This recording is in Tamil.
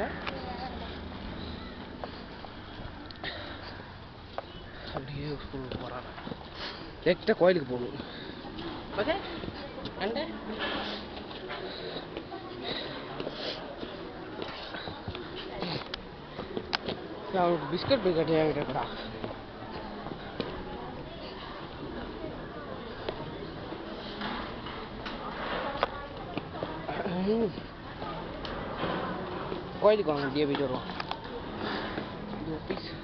என்ன அப்படியே ஸ்கூலுக்கு போகிறாங்க. நெக்ஸ்ட்டாக கோயிலுக்கு போகணும். ஓகே அண்டு அவனுக்கு பிஸ்கட் பிஸ்கட் என்கிட்ட இருக்கடா. கோயிலுக்கு வாங்க, அப்படியே போயிட்டு வருவான்.